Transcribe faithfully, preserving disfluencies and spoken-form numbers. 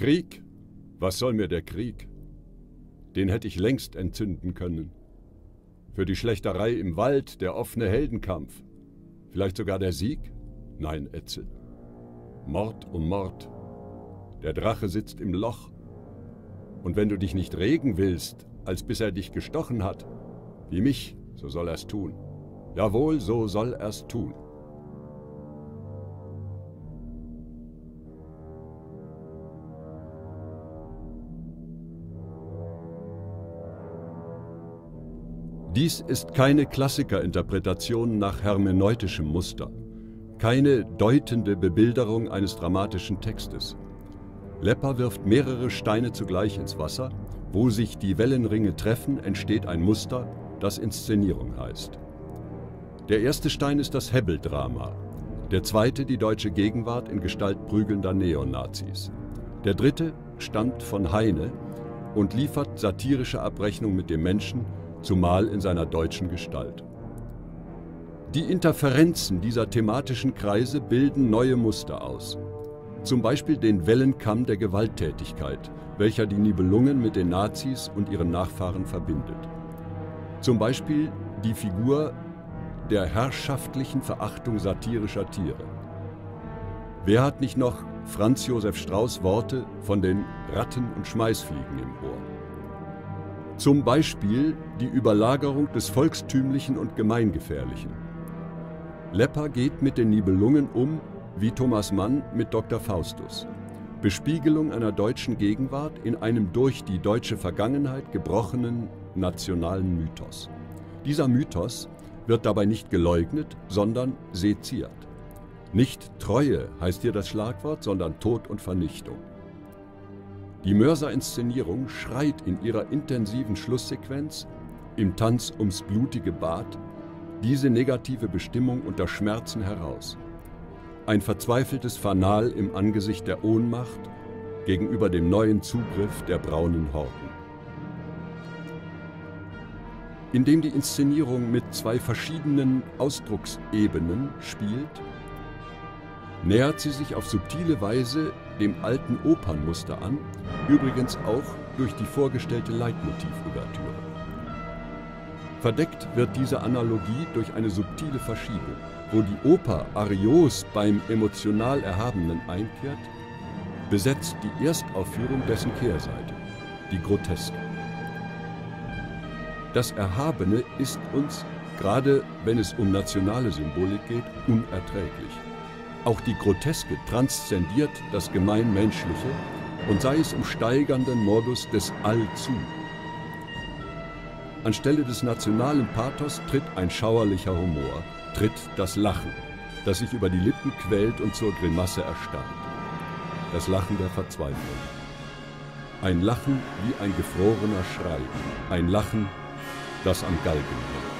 Krieg? Was soll mir der Krieg? Den hätte ich längst entzünden können. Für die Schlächterei im Wald, der offene Heldenkampf. Vielleicht sogar der Sieg? Nein, Etzel. Mord um Mord. Der Drache sitzt im Loch. Und wenn du dich nicht regen willst, als bis er dich gestochen hat, wie mich, so soll er's tun. Jawohl, so soll er's tun. Dies ist keine Klassikerinterpretation nach hermeneutischem Muster, keine deutende Bebilderung eines dramatischen Textes. Lepper wirft mehrere Steine zugleich ins Wasser. Wo sich die Wellenringe treffen, entsteht ein Muster, das Inszenierung heißt. Der erste Stein ist das Hebbel-Drama, der zweite die deutsche Gegenwart in Gestalt prügelnder Neonazis. Der dritte stammt von Heine und liefert satirische Abrechnung mit dem Menschen, zumal in seiner deutschen Gestalt. Die Interferenzen dieser thematischen Kreise bilden neue Muster aus. Zum Beispiel den Wellenkamm der Gewalttätigkeit, welcher die Nibelungen mit den Nazis und ihren Nachfahren verbindet. Zum Beispiel die Figur der herrschaftlichen Verachtung satirischer Tiere. Wer hat nicht noch Franz Josef Strauß Worte von den Ratten und Schmeißfliegen im Ohr? Zum Beispiel die Überlagerung des Volkstümlichen und Gemeingefährlichen. Lepper geht mit den Nibelungen um wie Thomas Mann mit Doktor Faustus. Bespiegelung einer deutschen Gegenwart in einem durch die deutsche Vergangenheit gebrochenen nationalen Mythos. Dieser Mythos wird dabei nicht geleugnet, sondern seziert. Nicht Treue heißt hier das Schlagwort, sondern Tod und Vernichtung. Die Mörser-Inszenierung schreit in ihrer intensiven Schlusssequenz, im Tanz ums blutige Bad, diese negative Bestimmung unter Schmerzen heraus. Ein verzweifeltes Fanal im Angesicht der Ohnmacht gegenüber dem neuen Zugriff der braunen Horden. Indem die Inszenierung mit zwei verschiedenen Ausdrucksebenen spielt, nähert sie sich auf subtile Weise dem alten Opernmuster an, übrigens auch durch die vorgestellte Leitmotivouvertüre. Verdeckt wird diese Analogie durch eine subtile Verschiebung. Wo die Oper Arios beim emotional Erhabenen einkehrt, besetzt die Erstaufführung dessen Kehrseite, die Groteske. Das Erhabene ist uns, gerade wenn es um nationale Symbolik geht, unerträglich. Auch die Groteske transzendiert das Gemeinmenschliche und sei es im steigernden Modus des Allzu. Anstelle des nationalen Pathos tritt ein schauerlicher Humor, tritt das Lachen, das sich über die Lippen quält und zur Grimasse erstarrt. Das Lachen der Verzweiflung. Ein Lachen wie ein gefrorener Schrei, ein Lachen, das am Galgen hängt.